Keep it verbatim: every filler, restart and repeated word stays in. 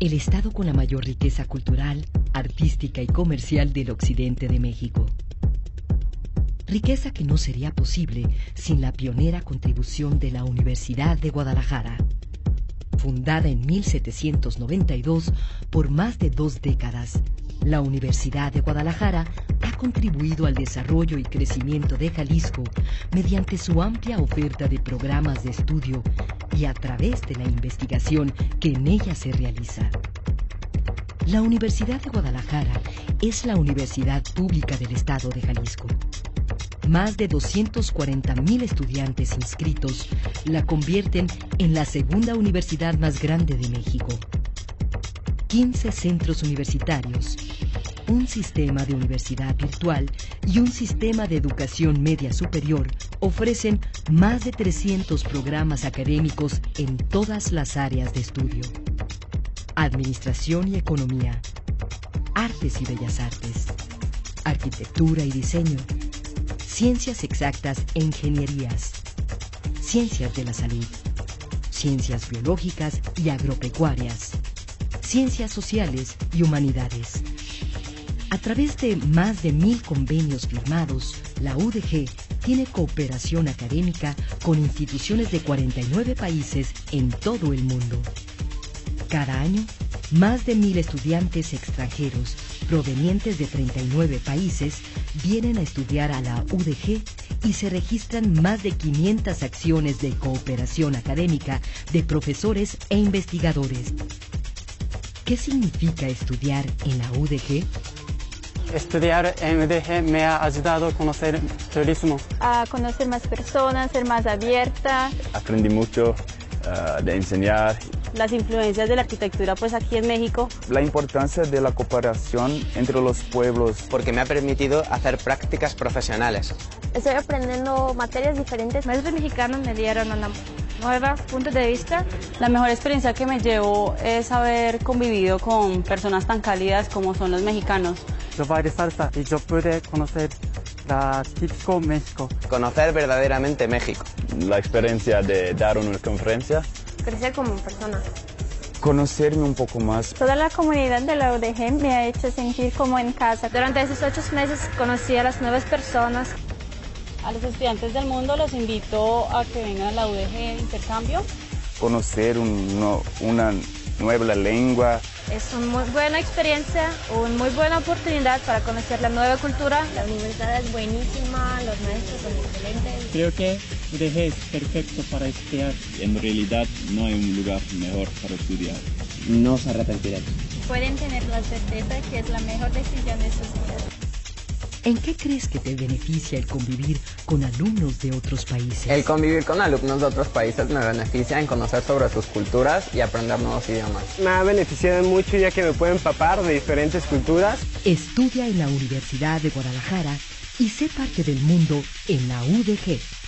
el estado con la mayor riqueza cultural, artística y comercial del occidente de México. Riqueza que no sería posible sin la pionera contribución de la Universidad de Guadalajara. Fundada en mil setecientos noventa y dos por más de dos décadas, la Universidad de Guadalajara ha contribuido al desarrollo y crecimiento de Jalisco mediante su amplia oferta de programas de estudio y a través de la investigación que en ella se realiza. La Universidad de Guadalajara es la universidad pública del estado de Jalisco. Más de doscientos cuarenta mil estudiantes inscritos la convierten en la segunda universidad más grande de México. quince centros universitarios, un sistema de universidad virtual y un sistema de educación media superior ofrecen más de trescientos programas académicos en todas las áreas de estudio. Administración y economía, artes y bellas artes, arquitectura y diseño, ciencias exactas e ingenierías, ciencias de la salud, ciencias biológicas y agropecuarias, ciencias sociales y humanidades. A través de más de mil convenios firmados, la U D G tiene cooperación académica con instituciones de cuarenta y nueve países en todo el mundo. Cada año, más de mil estudiantes extranjeros provenientes de treinta y nueve países vienen a estudiar a la U D G y se registran más de quinientas acciones de cooperación académica de profesores e investigadores. ¿Qué significa estudiar en la U D G? Estudiar en U D G me ha ayudado a conocer turismo. A conocer más personas, ser más abierta. Aprendí mucho uh, de enseñar. Las influencias de la arquitectura pues aquí en México. La importancia de la cooperación entre los pueblos. Porque me ha permitido hacer prácticas profesionales. Estoy aprendiendo materias diferentes. Maestros mexicanos me dieron una nueva punto de vista. La mejor experiencia que me llevo es haber convivido con personas tan cálidas como son los mexicanos. Yo bailé salsa y yo pude conocer la típico México. Conocer verdaderamente México. La experiencia de dar una conferencia. Crecer como persona. Conocerme un poco más. Toda la comunidad de la U D G me ha hecho sentir como en casa. Durante esos ocho meses conocí a las nuevas personas. A los estudiantes del mundo los invito a que vengan a la U D G de intercambio. Conocer un, no, una nueva lengua. Es una muy buena experiencia, una muy buena oportunidad para conocer la nueva cultura. La universidad es buenísima, los maestros son excelentes. Creo que U D G es perfecto para estudiar. En realidad no hay un lugar mejor para estudiar. No se arrepentirán. Pueden tener la certeza que es la mejor decisión de sus vidas. ¿En qué crees que te beneficia el convivir con alumnos de otros países? El convivir con alumnos de otros países me beneficia en conocer sobre sus culturas y aprender nuevos idiomas. Me ha beneficiado mucho ya que me puedo empapar de diferentes culturas. Estudia en la Universidad de Guadalajara y sé parte del mundo en la U D G.